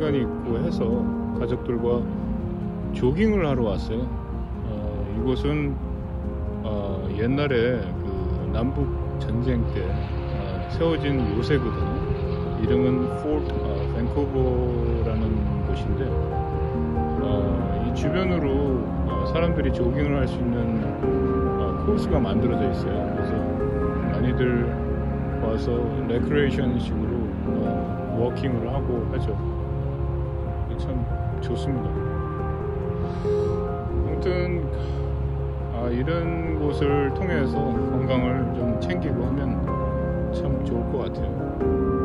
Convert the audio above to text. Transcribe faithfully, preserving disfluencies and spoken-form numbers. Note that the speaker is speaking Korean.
시간이 있고 해서 가족들과 조깅을 하러 왔어요. 어, 이곳은 어, 옛날에 그 남북 전쟁 때 어, 세워진 요새거든요. 이름은 포트 어, 밴쿠버라는 곳인데 어, 이 주변으로 어, 사람들이 조깅을 할 수 있는 어, 코스가 만들어져 있어요. 그래서 많이들 와서 레크레이션 식으로 어, 워킹을 하고 하죠. 참 좋습니다. 아무튼 아, 이런 곳을 통해서 건강을 좀 챙기고 하면 참 좋을 것 같아요.